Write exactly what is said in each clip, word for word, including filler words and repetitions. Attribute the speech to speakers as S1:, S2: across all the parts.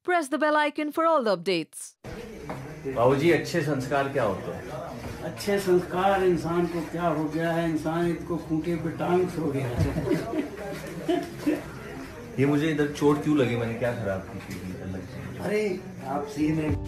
S1: press the bell icon for all the updates.
S2: बाबूजी, अच्छे संस्कार क्या होते हैं?
S3: अच्छे संस्कार इंसान को क्या हो गया है, इंसान को खूंटे पे टांग सो गया है।
S2: ये मुझे इधर चोट क्यों लगी? मैंने क्या खराब की थी?
S3: अरे आप सीन है।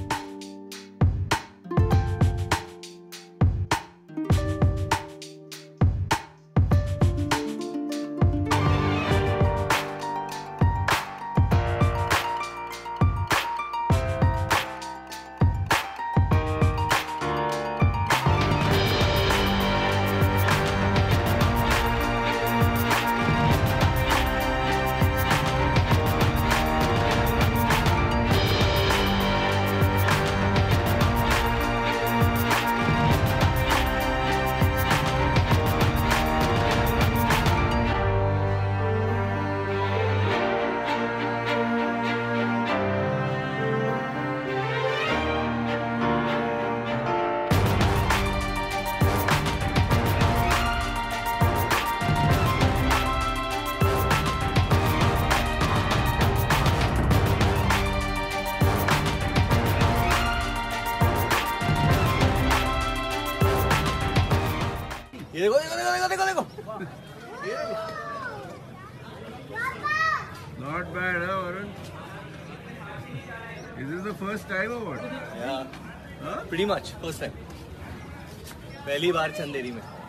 S2: देखो देखो देखो देखो देखो
S4: Not bad, huh, Varun? Is this the first time or what?
S2: Yeah,
S4: Huh?
S2: pretty much first time. पहली बार चंदेरी में.